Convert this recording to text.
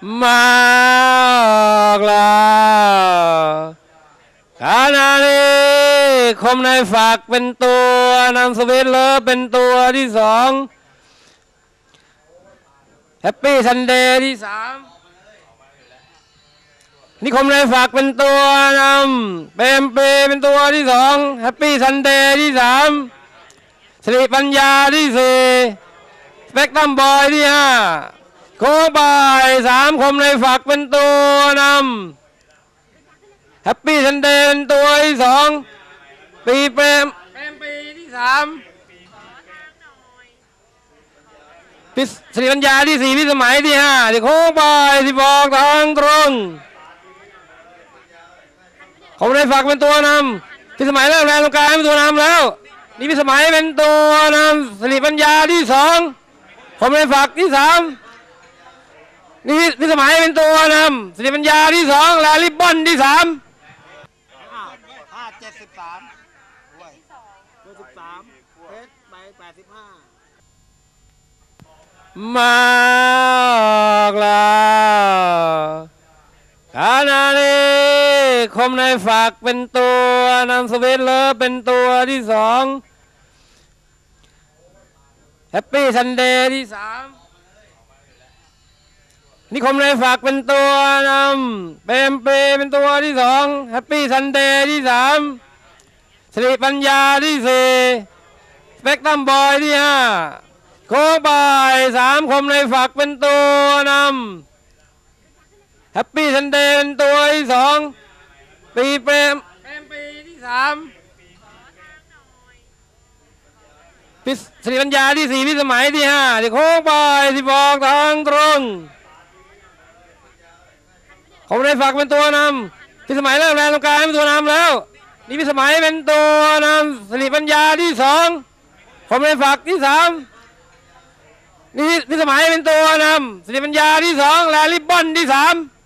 มากแล้วขณะนี้คมในฝักเป็นตัวนำสวิตเลอเป็นตัวที่สองแฮปปี้ซันเดย์ที่สามนิคมในฝักเป็นตัวนำเปมเปเป็นตัวที่สองแฮปปี้ซันเดย์ที่สามสิริปัญญาที่สี่สเปกตรัมบอยที่ห้าโคบายสามคมในฝักเป็นตัวนำแฮปปี้ซันเดย์เป็นตัวที่สองปีเปรมปีที่สามสิริปัญญาที่สี่พิสมัยที่ห้าที่โคบายที่บอกทางตรงคมในฝักเป็นตัวนำพิสมัยเริ่มแรงตรงกลางเป็นตัวนำแล้วนี่พิสมัยเป็นตัวนำสิริปัญญาที่สองคมในฝักที่สามนี่พิสมัยเป็นตัวนำสิริปัญญาที่สองและริบบอนที่สาม 73ด้วย73เพชรใบ85 มากแล้วขณะนี้คมในฝักเป็นตัวนำสวิตเลอเป็นตัวที่สองแฮปปี้ซันเดย์ที่สามนิคมในฝักเป็นตัวนำเปมเปเป็นตัวที่สองแฮปปี้ซันเดย์ที่สามสิริปัญญาที่สี่สเปกตรัมบอยที่ห้าโคบายสามคมในฝักเป็นตัวนำแฮปปี้ซันเดย์เป็นตัวที่สองปีเปรมปีที่สามสิริปัญญาที่สี่พิสมัยที่ห้าที่โคบายที่บอกทางตรงคมในฝักเป็นตัวนำพิสมัยเริ่มแรงตรงกลางเป็นตัวนำแล้วนี่พิสมัยเป็นตัวนำสิริปัญญาที่สองคมในฝักที่สามนี่พิสมัยเป็นตัวนำสิริปัญญาที่สองและริบบอนที่สาม